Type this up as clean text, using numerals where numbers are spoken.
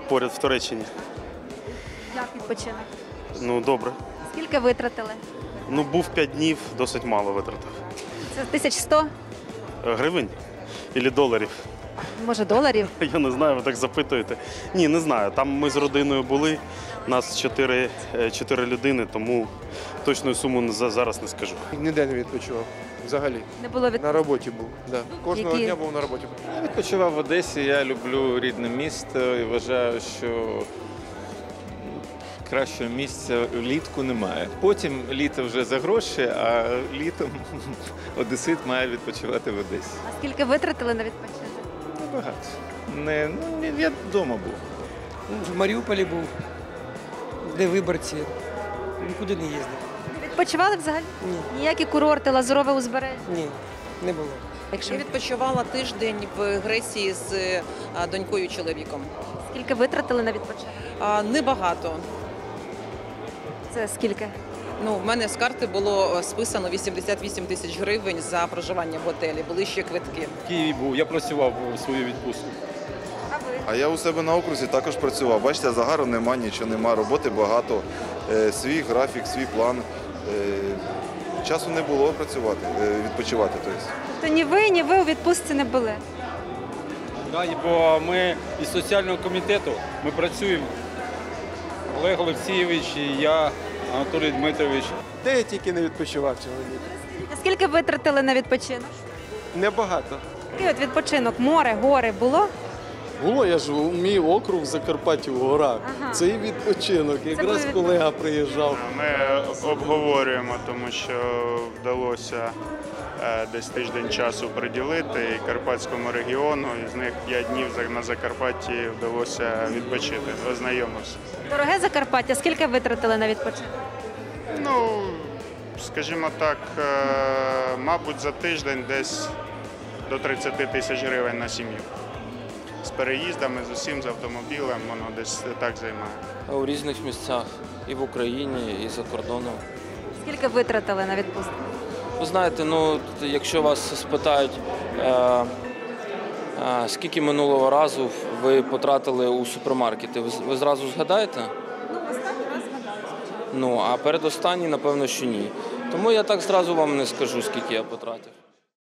поряд в Туреччині. Як відпочинок? Ну, добре. Скільки витратили? Ну, був 5 днів, досить мало витратив. Це 1100? Гривень? Ілі доларів? Може, доларів? Я не знаю, ви так запитуєте. Ні, не знаю. Там ми з родиною були, нас 4 людини, тому точну суму зараз не скажу. Ніде не відпочивав. Взагалі. Не було На роботі був. Да. Кожного Які? дня був на роботі. Я відпочивав в Одесі, я люблю рідне місто і вважаю, що кращого місця влітку немає. Потім літо вже за гроші, а літом одесит має відпочивати в Одесі. А скільки витратили на відпочинок? Небагато. Я вдома був. В Маріуполі був, де виборці. Нікуди не їздив. Відпочивали взагалі? Ні, Ніякі курорти, лазурове узбережжя? ні, не було. Якщо Я відпочивала тиждень в Греції з донькою і чоловіком. скільки витратили на відпочинок? Небагато. Це скільки? Ну, в мене з карти було списано 88 тисяч гривень за проживання в готелі. Були ще квитки. В Києві був, я працював у свою відпустку. А ви? А я у себе на окрузі також працював. Бачите, загару нема, нічого нема, роботи багато, свій графік, свій план. Часу не було працювати, відпочивати. Тобто ні ви у відпустці не були? Да, бо ми із соціального комітету ми працюємо. Олег Олексійович і я, Анатолій Дмитрович. Де я тільки не відпочивав цього літа? А скільки витратили на відпочинок? Небагато. Який от відпочинок? Море, гори було? Було, я ж мій округ в Закарпатті в горах. Ага. Це і відпочинок. Якраз був колега приїжджав. Ми обговорюємо, тому що вдалося десь тиждень часу приділити і Карпатському регіону. Із них 5 днів на Закарпатті вдалося відпочити. Ознайомився. Дороге Закарпаття, скільки витратили на відпочинок? Ну, скажімо так, мабуть, за тиждень десь до 30 тисяч гривень на сім'ю. З переїздами, з усім, з автомобілем, воно десь так займає. У різних місцях, і в Україні, і за кордоном. Скільки витратили на відпустку? Ви знаєте, ну, якщо вас спитають, скільки минулого разу ви потратили у супермаркети, ви зразу згадаєте? Ну, останній раз згадали. Ну, а передостанній, напевно, що ні. Тому я так зразу вам не скажу, скільки я потратив.